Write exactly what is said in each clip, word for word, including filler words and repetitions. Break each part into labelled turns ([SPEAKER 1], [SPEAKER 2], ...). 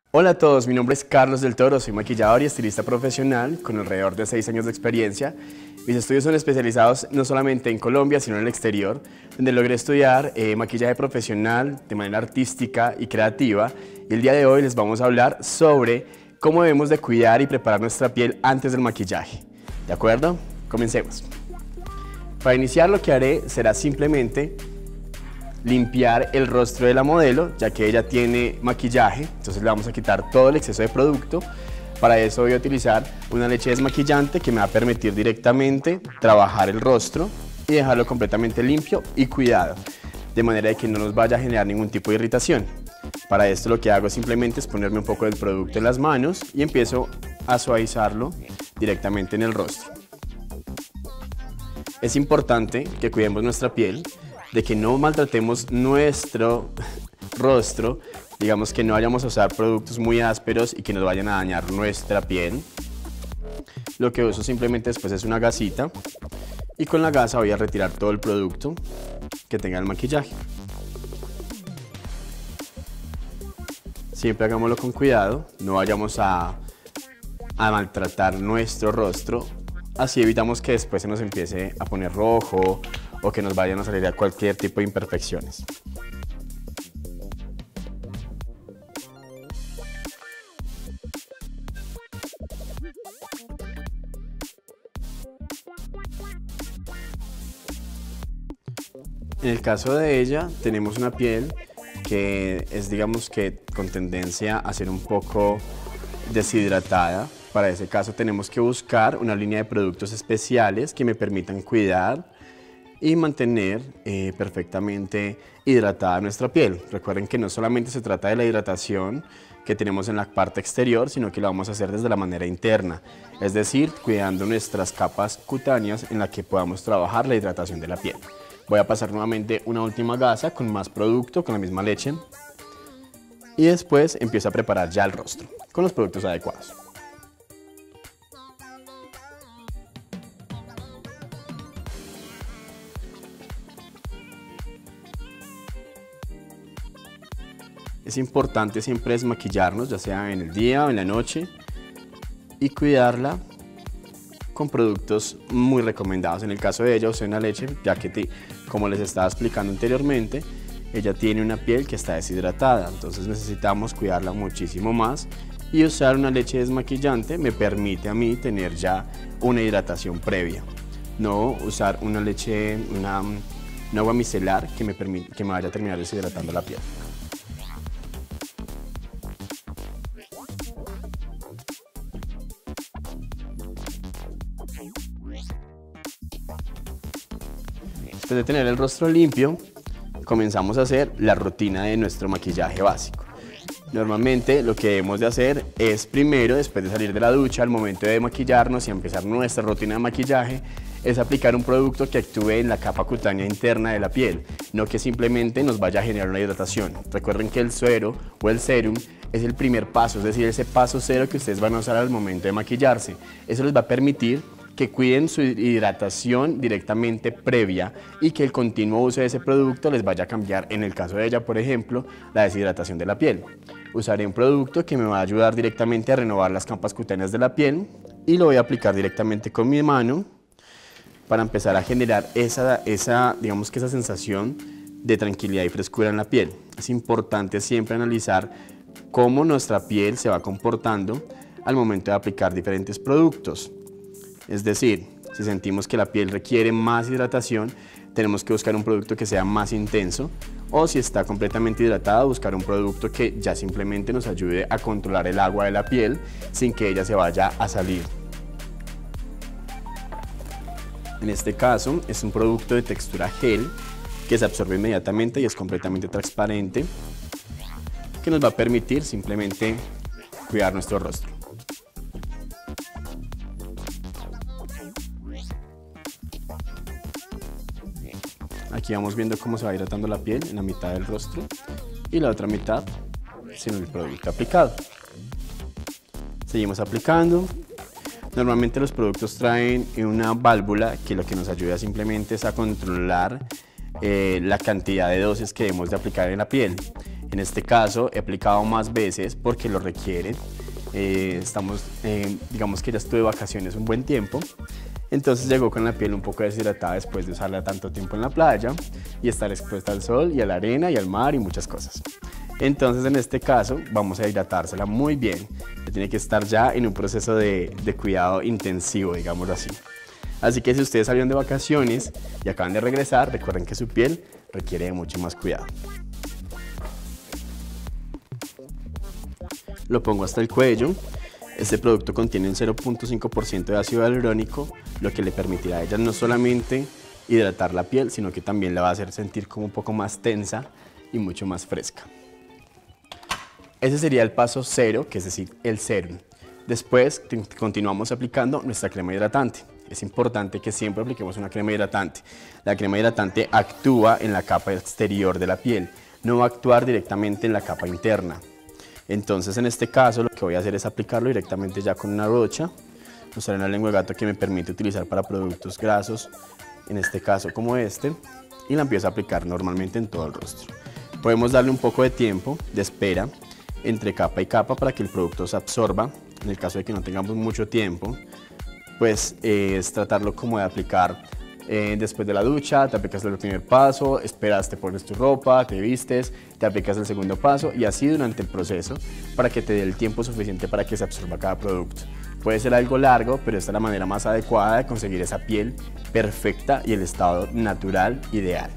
[SPEAKER 1] Hola a todos, mi nombre es Carlos del Toro, soy maquillador y estilista profesional con alrededor de seis años de experiencia. Mis estudios son especializados no solamente en Colombia, sino en el exterior, donde logré estudiar eh, maquillaje profesional de manera artística y creativa. Y el día de hoy les vamos a hablar sobre cómo debemos de cuidar y preparar nuestra piel antes del maquillaje. ¿De acuerdo? Comencemos. Para iniciar, lo que haré será simplemente limpiar el rostro de la modelo, ya que ella tiene maquillaje, entonces le vamos a quitar todo el exceso de producto. Para eso voy a utilizar una leche desmaquillante que me va a permitir directamente trabajar el rostro y dejarlo completamente limpio y cuidado, de manera de que no nos vaya a generar ningún tipo de irritación. Para esto lo que hago simplemente es ponerme un poco del producto en las manos y empiezo a suavizarlo directamente en el rostro. Es importante que cuidemos nuestra piel, de que no maltratemos nuestro rostro, digamos que no vayamos a usar productos muy ásperos y que nos vayan a dañar nuestra piel. Lo que uso simplemente después es una gasita y con la gasa voy a retirar todo el producto que tenga el maquillaje. Siempre hagámoslo con cuidado, no vayamos a, a maltratar nuestro rostro, así evitamos que después se nos empiece a poner rojo o que nos vayan a salir a cualquier tipo de imperfecciones. En el caso de ella, tenemos una piel que es, digamos que, con tendencia a ser un poco deshidratada. Para ese caso tenemos que buscar una línea de productos especiales que me permitan cuidar y mantener eh, perfectamente hidratada nuestra piel. Recuerden que no solamente se trata de la hidratación que tenemos en la parte exterior, sino que lo vamos a hacer desde la manera interna, es decir, cuidando nuestras capas cutáneas en las que podamos trabajar la hidratación de la piel. Voy a pasar nuevamente una última gasa con más producto, con la misma leche, y después empiezo a preparar ya el rostro con los productos adecuados. Es importante siempre desmaquillarnos, ya sea en el día o en la noche, y cuidarla con productos muy recomendados. En el caso de ella usé una leche, ya que te, como les estaba explicando anteriormente, ella tiene una piel que está deshidratada, entonces necesitamos cuidarla muchísimo más, y usar una leche desmaquillante me permite a mí tener ya una hidratación previa, no usar una leche, una, una agua micelar que me, permite, que me vaya a terminar deshidratando la piel. Después de tener el rostro limpio, comenzamos a hacer la rutina de nuestro maquillaje básico. Normalmente lo que debemos de hacer es primero, después de salir de la ducha, al momento de maquillarnos y empezar nuestra rutina de maquillaje, es aplicar un producto que actúe en la capa cutánea interna de la piel, no que simplemente nos vaya a generar una hidratación. Recuerden que el suero o el serum es el primer paso, es decir, ese paso cero que ustedes van a usar al momento de maquillarse. Eso les va a permitir que cuiden su hidratación directamente previa y que el continuo uso de ese producto les vaya a cambiar, en el caso de ella, por ejemplo, la deshidratación de la piel. Usaré un producto que me va a ayudar directamente a renovar las capas cutáneas de la piel y lo voy a aplicar directamente con mi mano para empezar a generar esa, esa, digamos que esa sensación de tranquilidad y frescura en la piel. Es importante siempre analizar cómo nuestra piel se va comportando al momento de aplicar diferentes productos. Es decir, si sentimos que la piel requiere más hidratación, tenemos que buscar un producto que sea más intenso, o si está completamente hidratada, buscar un producto que ya simplemente nos ayude a controlar el agua de la piel sin que ella se vaya a salir. En este caso es un producto de textura gel que se absorbe inmediatamente y es completamente transparente, que nos va a permitir simplemente cuidar nuestro rostro. Aquí vamos viendo cómo se va hidratando la piel en la mitad del rostro y la otra mitad sin el producto aplicado. Seguimos aplicando. Normalmente los productos traen una válvula que lo que nos ayuda simplemente es a controlar eh, la cantidad de dosis que debemos de aplicar en la piel. En este caso he aplicado más veces porque lo requiere. Eh, estamos, eh, digamos que ya estuve de vacaciones un buen tiempo, entonces llegó con la piel un poco deshidratada después de usarla tanto tiempo en la playa y estar expuesta al sol y a la arena y al mar y muchas cosas. Entonces en este caso vamos a hidratársela muy bien, tiene que estar ya en un proceso de, de cuidado intensivo, digámoslo así. Así que si ustedes salieron de vacaciones y acaban de regresar, recuerden que su piel requiere de mucho más cuidado. Lo pongo hasta el cuello. Este producto contiene un cero punto cinco por ciento de ácido hialurónico, lo que le permitirá a ella no solamente hidratar la piel, sino que también la va a hacer sentir como un poco más tensa y mucho más fresca. Ese sería el paso cero, que es decir, el serum. Después continuamos aplicando nuestra crema hidratante. Es importante que siempre apliquemos una crema hidratante. La crema hidratante actúa en la capa exterior de la piel, no va a actuar directamente en la capa interna. Entonces en este caso lo que voy a hacer es aplicarlo directamente ya con una brocha, usar una lengua de gato que me permite utilizar para productos grasos, en este caso como este, y la empiezo a aplicar normalmente en todo el rostro. Podemos darle un poco de tiempo de espera entre capa y capa para que el producto se absorba. En el caso de que no tengamos mucho tiempo, pues eh, es tratarlo como de aplicar eh, después de la ducha. Te aplicas el primer paso, esperas, te pones tu ropa, te vistes, te aplicas el segundo paso y así durante el proceso para que te dé el tiempo suficiente para que se absorba cada producto. Puede ser algo largo, pero esta es la manera más adecuada de conseguir esa piel perfecta y el estado natural ideal.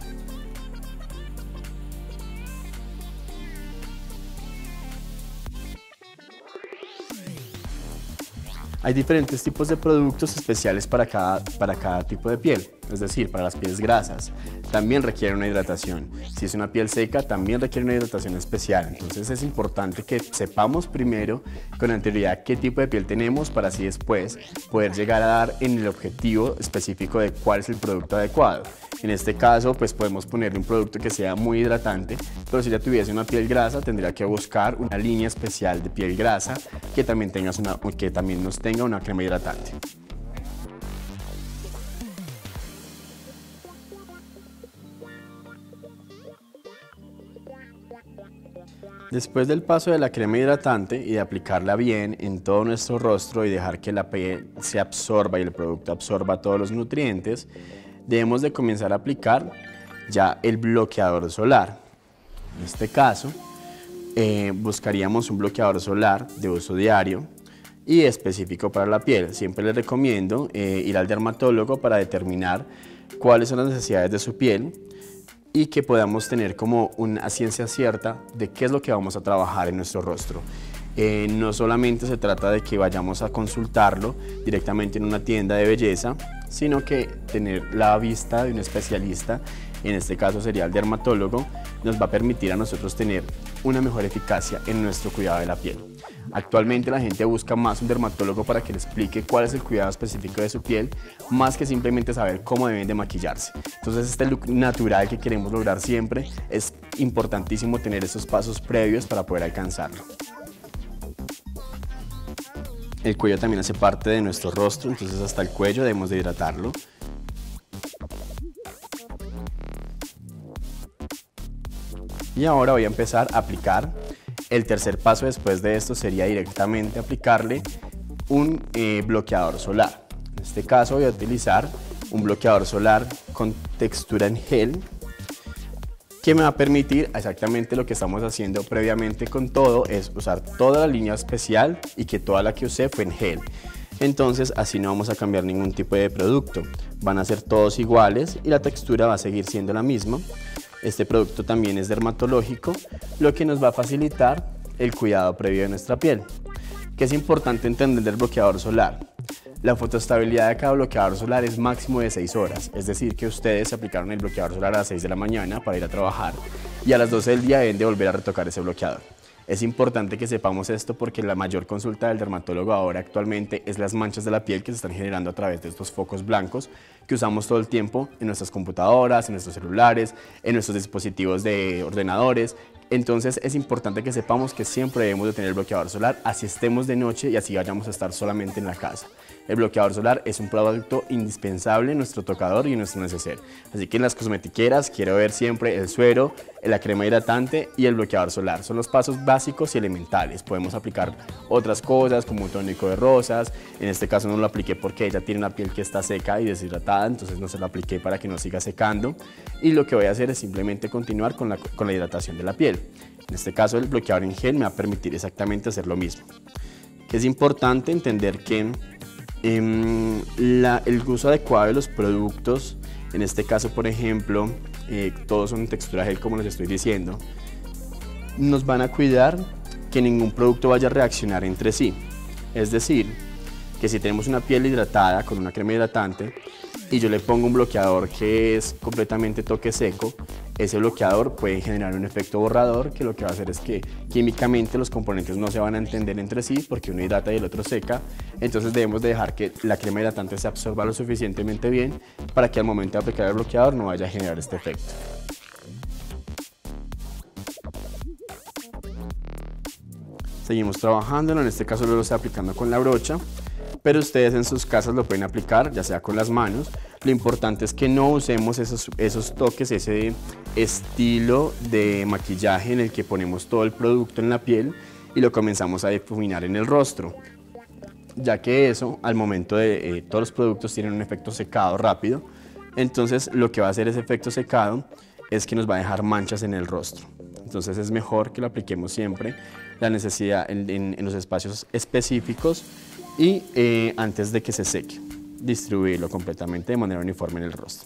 [SPEAKER 1] Hay diferentes tipos de productos especiales para cada, para cada tipo de piel, es decir, para las pieles grasas también requiere una hidratación. Si es una piel seca, también requiere una hidratación especial. Entonces es importante que sepamos primero con anterioridad qué tipo de piel tenemos para así después poder llegar a dar en el objetivo específico de cuál es el producto adecuado. En este caso, pues podemos ponerle un producto que sea muy hidratante, pero si ya tuviese una piel grasa, tendría que buscar una línea especial de piel grasa que también, tengas una, que también nos tenga una crema hidratante. Después del paso de la crema hidratante y de aplicarla bien en todo nuestro rostro y dejar que la piel se absorba y el producto absorba todos los nutrientes, debemos de comenzar a aplicar ya el bloqueador solar. En este caso, eh, buscaríamos un bloqueador solar de uso diario y específico para la piel. Siempre les recomiendo eh, ir al dermatólogo para determinar cuáles son las necesidades de su piel y que podamos tener como una ciencia cierta de qué es lo que vamos a trabajar en nuestro rostro. Eh, no solamente se trata de que vayamos a consultarlo directamente en una tienda de belleza, sino que tener la vista de un especialista, en este caso sería el dermatólogo, nos va a permitir a nosotros tener una mejor eficacia en nuestro cuidado de la piel. Actualmente la gente busca más un dermatólogo para que le explique cuál es el cuidado específico de su piel, más que simplemente saber cómo deben de maquillarse. Entonces este look natural que queremos lograr siempre, es importantísimo tener esos pasos previos para poder alcanzarlo. El cuello también hace parte de nuestro rostro, entonces hasta el cuello debemos de hidratarlo. Y ahora voy a empezar a aplicar. El tercer paso después de esto sería directamente aplicarle un eh, bloqueador solar. En este caso voy a utilizar un bloqueador solar con textura en gel, que me va a permitir exactamente lo que estamos haciendo previamente con todo, es usar toda la línea especial y que toda la que usé fue en gel. Entonces así no vamos a cambiar ningún tipo de producto, van a ser todos iguales y la textura va a seguir siendo la misma. Este producto también es dermatológico, lo que nos va a facilitar el cuidado previo de nuestra piel. ¿Qué es importante entender del bloqueador solar? La fotoestabilidad de cada bloqueador solar es máximo de seis horas, es decir que ustedes se aplicaron el bloqueador solar a las seis de la mañana para ir a trabajar y a las doce del día deben de volver a retocar ese bloqueador. Es importante que sepamos esto porque la mayor consulta del dermatólogo ahora actualmente es las manchas de la piel que se están generando a través de estos focos blancos que usamos todo el tiempo en nuestras computadoras, en nuestros celulares, en nuestros dispositivos de ordenadores. Entonces es importante que sepamos que siempre debemos de tener bloqueador solar, así estemos de noche y así vayamos a estar solamente en la casa. El bloqueador solar es un producto indispensable en nuestro tocador y en nuestro neceser. Así que en las cosmetiqueras quiero ver siempre el suero, la crema hidratante y el bloqueador solar. Son los pasos básicos y elementales. Podemos aplicar otras cosas como un tónico de rosas. En este caso no lo apliqué porque ella tiene una piel que está seca y deshidratada, entonces no se lo apliqué para que no siga secando. Y lo que voy a hacer es simplemente continuar con la, con la hidratación de la piel. En este caso el bloqueador en gel me va a permitir exactamente hacer lo mismo. Es importante entender que eh, la, el uso adecuado de los productos, en este caso por ejemplo, eh, todos son en textura gel como les estoy diciendo, nos van a cuidar que ningún producto vaya a reaccionar entre sí. Es decir, que si tenemos una piel hidratada con una crema hidratante y yo le pongo un bloqueador que es completamente toque seco, ese bloqueador puede generar un efecto borrador que lo que va a hacer es que químicamente los componentes no se van a entender entre sí porque uno hidrata y el otro seca. Entonces debemos de dejar que la crema hidratante se absorba lo suficientemente bien para que al momento de aplicar el bloqueador no vaya a generar este efecto. Seguimos trabajando, en este caso lo estoy aplicando con la brocha, pero ustedes en sus casas lo pueden aplicar ya sea con las manos. Lo importante es que no usemos esos, esos toques, ese estilo de maquillaje en el que ponemos todo el producto en la piel y lo comenzamos a difuminar en el rostro, ya que eso al momento de eh, todos los productos tienen un efecto secado rápido. Entonces lo que va a hacer ese efecto secado es que nos va a dejar manchas en el rostro. Entonces es mejor que lo apliquemos siempre la necesidad en, en, en los espacios específicos y eh, antes de que se seque, distribuirlo completamente de manera uniforme en el rostro.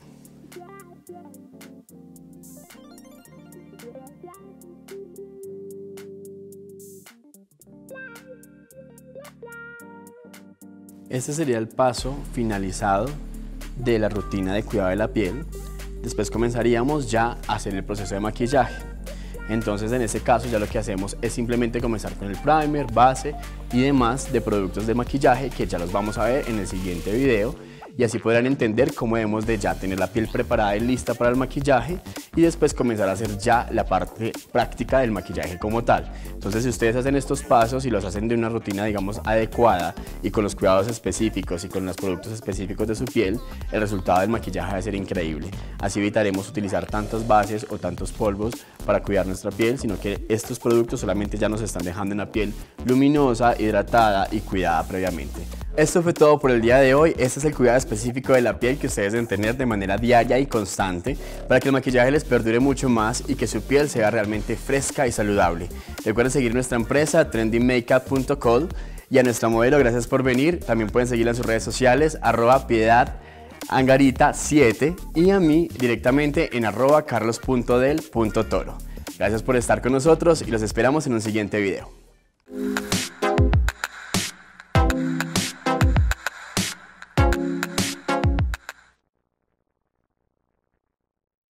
[SPEAKER 1] Este sería el paso finalizado de la rutina de cuidado de la piel. Después comenzaríamos ya a hacer el proceso de maquillaje. Entonces en este caso ya lo que hacemos es simplemente comenzar con el primer, base y demás de productos de maquillaje que ya los vamos a ver en el siguiente video y así podrán entender cómo debemos de ya tener la piel preparada y lista para el maquillaje y después comenzar a hacer ya la parte práctica del maquillaje como tal. Entonces si ustedes hacen estos pasos y los hacen de una rutina digamos adecuada y con los cuidados específicos y con los productos específicos de su piel, el resultado del maquillaje va a ser increíble. Así evitaremos utilizar tantas bases o tantos polvos para cuidar nuestra piel, sino que estos productos solamente ya nos están dejando una piel luminosa, hidratada y cuidada previamente. Esto fue todo por el día de hoy. Este es el cuidado específico de la piel que ustedes deben tener de manera diaria y constante para que el maquillaje les perdure mucho más y que su piel sea realmente fresca y saludable. Recuerden seguir nuestra empresa trendy makeup punto co y a nuestra modelo, gracias por venir. También pueden seguirla en sus redes sociales, arroba piedad angarita siete y a mí directamente en arroba carlos punto del punto toro. Gracias por estar con nosotros y los esperamos en un siguiente video.